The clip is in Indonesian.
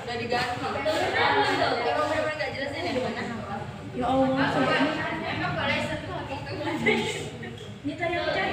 Udah diganti. Emang bener-bener nggak jelasin ya mana? Ya Allah, coba ini. Emang boleh sentuh gitu. Ini tadi